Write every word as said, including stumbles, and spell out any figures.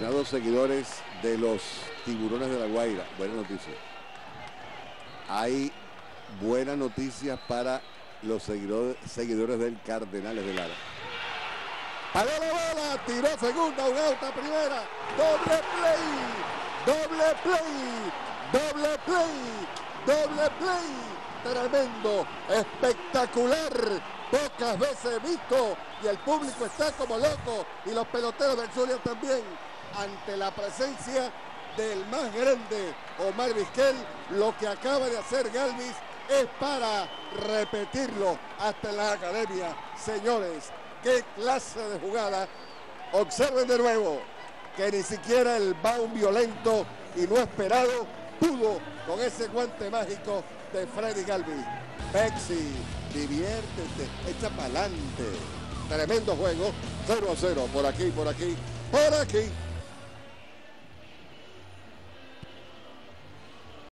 estimados seguidores de los Tiburones de La Guaira, buena noticia. Hay buenas noticias para los seguidores, seguidores del Cardenales de Lara. Paró la bola, tiró segunda, un out a primera, doble play, doble play, doble play, doble play, tremendo, espectacular, pocas veces visto, y el público está como loco, y los peloteros del Zulia también, ante la presencia del más grande Omar Vizquel. Lo que acaba de hacer Galvis es para repetirlo hasta en la academia. Señores, qué clase de jugada. Observen de nuevo que ni siquiera el bound violento y no esperado pudo con ese guante mágico de Freddy Galvis. Pepsi, diviértete, echa para adelante. Tremendo juego, cero a cero, por aquí, por aquí, por aquí.